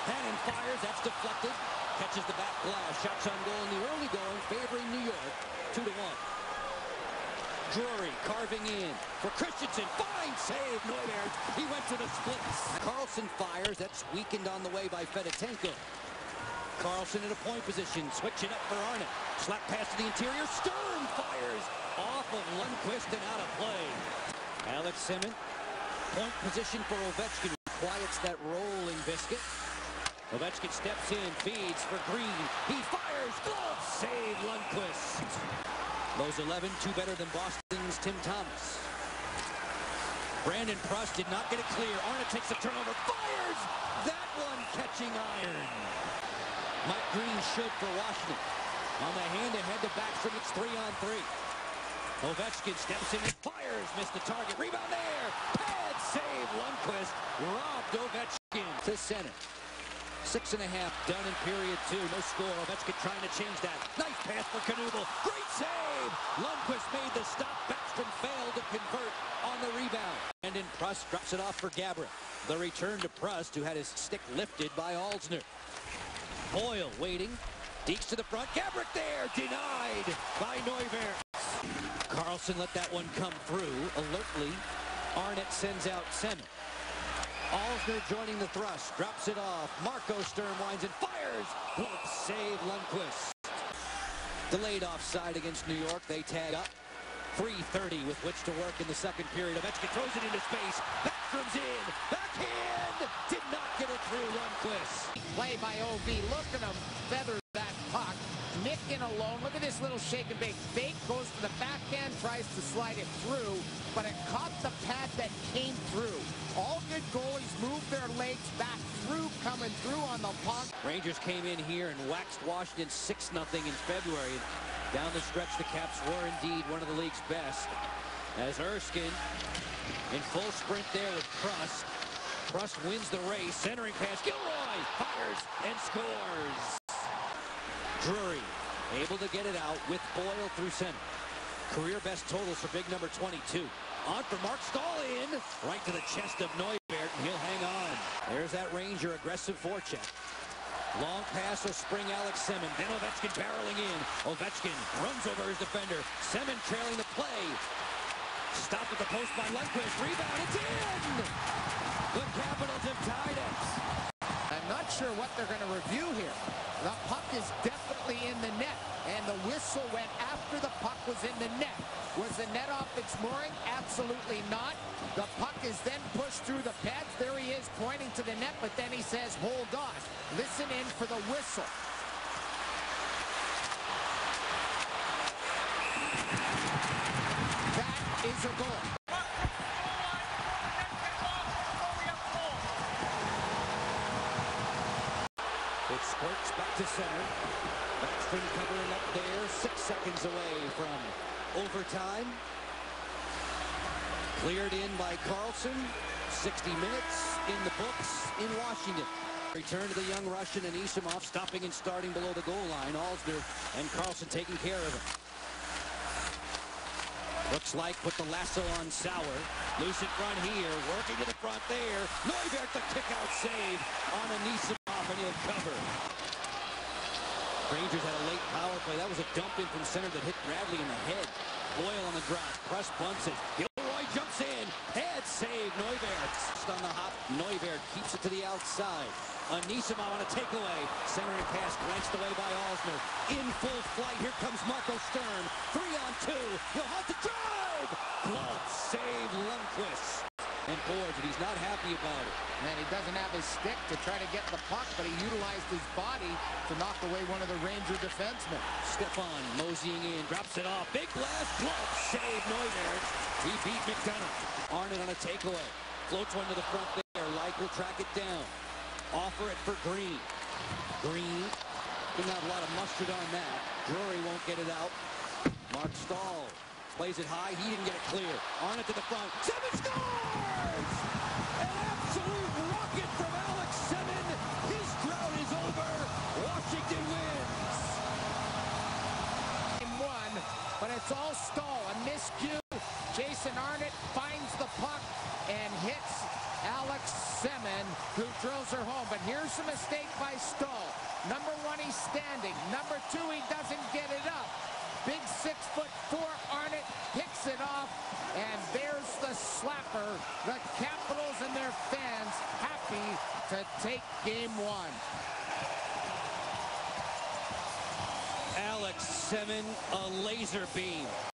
Hannon fires, that's deflected. Catches the back glass. Shots on goal in the early going, favoring New York, 2-1. Drury carving in for Christensen. Fine save, Neuberg. He went to the splits. Carlson fires. That's weakened on the way by Fedotenko. Carlson in a point position. Switching up for Arnott. Slap pass to the interior. Sturm fires off of Lundqvist and out of play. Alex Semin. Point position for Ovechkin. Quiets that rolling biscuit. Ovechkin steps in. Feeds for Green. He fires. Glove save, Lundqvist. Those 11, 2 better than Boston's Tim Thomas. Brandon Pruss did not get it clear. Arnott takes the turnover, fires! That one catching iron. Mike Green should for Washington. On the hand-to-head to Backstrom, it's 3-on-3. Ovechkin steps in and fires, missed the target. Rebound there! Pad save, Lundqvist. Robbed Ovechkin to center. 6.5 done in period 2. No score. Ovechkin trying to change that. Nice pass for Knuble. Great save! Lundqvist made the stop. Backstrom failed to convert on the rebound. And then Pruss drops it off for Gabriel. The return to Pruss, who had his stick lifted by Alzner. Boyle waiting. Deeks to the front. Gabriel there. Denied by Neuberg. Carlson let that one come through. Alertly, Arnott sends out Semin. Alzner joining the thrust, drops it off. Marco Sturm winds and fires. Glove save, Lundqvist. Delayed offside against New York. They tag up. 3:30 with which to work in the second period. Ovechkin throws it into space. Backstrom's in. Backhand. Did not get it through, Lundqvist. Play by OV. Look at him feather that puck. Nick in alone. Look at this little shake and bake. Fake goes to the backhand, tries to slide it through, but it caught the pad that came through. All good goalies move their legs back through, coming through on the puck. Rangers came in here and waxed Washington 6-0 in February. Down the stretch, the Caps were indeed one of the league's best. As Erskine in full sprint there with Pruss. Pruss wins the race. Centering pass. Gilroy fires and scores. Drury able to get it out with Boyle through center. Career best totals for big number 22. On for Mark Stahl in. Right to the chest of Neuberg, and he'll hang on. There's that Ranger aggressive forecheck. Long pass will spring Alex Semin. Then Ovechkin barreling in. Ovechkin runs over his defender. Semin trailing the play. Stopped at the post by Lundqvist. Rebound, it's in! The Capitals have tied it. I'm not sure what they're going to review here. The puck is definitely in the net, and the whistle went after the puck was in the net. Was the net off its mooring? Absolutely not. The puck is then pushed through the pads. There he is pointing to the net, but then he says, hold on. Listen in for the whistle. That is a goal. It squirts back to center. Backstrom covering up there. 6 seconds away from overtime. Cleared in by Carlson. 60 minutes in the books in Washington. Return to the young Russian and Anisimov stopping and starting below the goal line. Alzner and Carlson taking care of him. Looks like put the lasso on Sauer. Loose in front here. Working to the front there. Neuberg the kick-out save on Anisimov, and he'll cover. Rangers had a late power play. That was a dump in from center that hit Bradley in the head. Boyle on the drop. Pruss bunts it. Gilroy jumps in. Head save. Neuberg on the hop. Neuberg keeps it to the outside. Anisimov on a takeaway. Centering pass glanced away by Alzner. In full flight. Here comes Marco Sturm. 3-on-2. He'll have to drive. Glove save, Lundqvist. And boy, but he's not happy about it. Man, he doesn't have his stick to try to get the puck, but he utilized his body to knock away one of the Ranger defensemen. Stepan moseying in, drops it off. Big blast, glove save, Neuberg. He beat McDonough. Arnott on a takeaway. Floats one to the front there. Like will track it down. Offer it for Green. Green didn't have a lot of mustard on that. Drury won't get it out. Mark Stahl plays it high. He didn't get it clear. Arnott to the front. Semin scores! An absolute rocket from Alex Semin. His drought is over. Washington wins. Game 1, but it's all Stahl. A miscue. Jason Arnott finds the puck and hits Alex Semin. who drills her home. But here's a mistake by Stahl. Number 1, he's standing. Number 2, he doesn't get it up. Big 6'4" Arnott picks it off, and there's the slapper. The Capitals and their fans happy to take game 1. Alex Semin, a laser beam.